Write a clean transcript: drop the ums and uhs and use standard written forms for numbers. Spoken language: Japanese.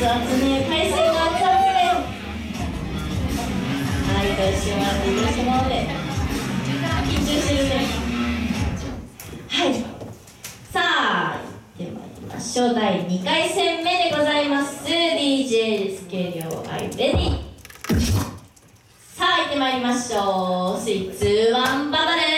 々ね、海水が熱々で、はい、一瞬はっていたしまうので、緊張してるね。はい、さあ行ってまいりましょう。第2回戦目でございます。 DJ スケリョウ、アイレディ。さあ行ってまいりましょう。3、2、1、バトル。